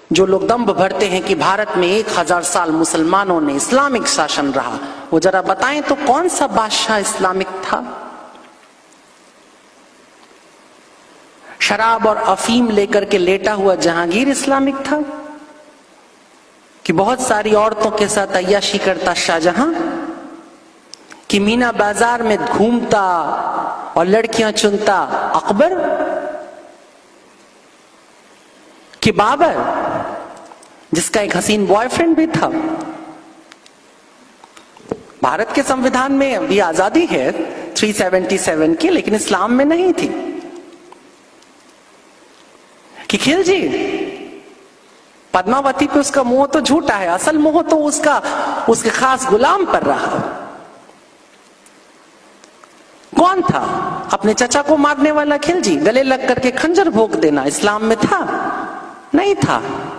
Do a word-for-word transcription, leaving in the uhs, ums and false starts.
जो लोग दंभ भरते हैं कि भारत में एक हजार साल मुसलमानों ने इस्लामिक शासन रहा, वो जरा बताएं तो कौन सा बादशाह इस्लामिक था? शराब और अफीम लेकर के लेटा हुआ जहांगीर इस्लामिक था? कि बहुत सारी औरतों के साथ अय्याशी करता शाहजहां? कि मीना बाजार में घूमता और लड़कियां चुनता अकबर? कि बाबर, जिसका एक हसीन बॉयफ्रेंड भी था? भारत के संविधान में भी आजादी है तीन सौ सतहत्तर की, लेकिन इस्लाम में नहीं थी। कि खिलजी, पद्मावती पे उसका मोह तो झूठा है, असल मोह तो उसका उसके खास गुलाम पर रहा। कौन था? अपने चचा को मारने वाला खिलजी? गले लग करके खंजर भोंक देना इस्लाम में था? नहीं था।